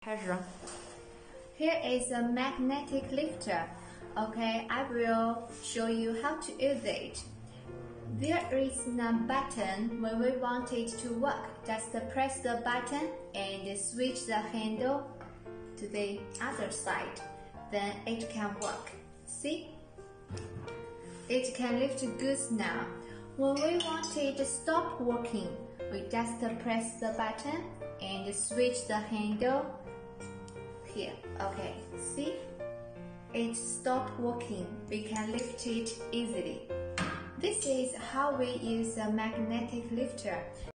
开始。Here is a magnetic lifter. Okay, I will show you how to use it. There is a button when we want it to work. Just press the button and switch the handle to the other side. Then it can work. See? It can lift goods now. When we want it to stop working, we just press the button and switch the handle here. Okay, see? It stopped working. We can lift it easily. This is how we use a magnetic lifter.